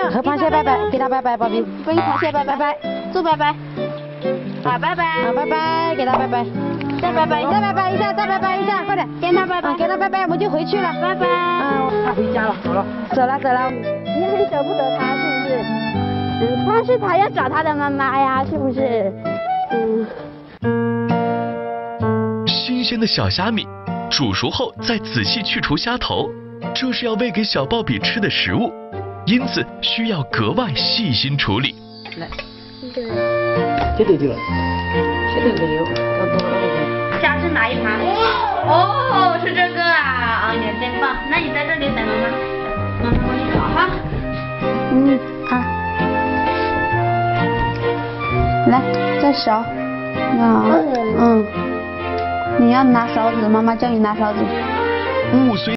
有。和螃蟹拜拜，给他拜拜，宝贝。跟螃蟹拜拜拜，祝拜拜。好，拜拜。好，拜拜，给他拜拜。再拜拜，再拜拜一下，再拜拜一下，快点，跟他拜拜，给他拜拜，我们就回去了，拜拜。 他回家了，走了。 走了走了。你很舍不得他，是不是？但是他要找他的妈妈呀，是不是？ 新鲜的小虾米，煮熟后再仔细去除虾头，这是要喂给小鲍比吃的食物，因此需要格外细心处理。 来， 这对了， 这个没有， 家是哪一盘？哦，是这个啊，哦，你真棒。那你在这里等妈妈，妈妈帮你找哈。 来，再勺。你要拿勺子，妈妈教你拿勺子。 物虽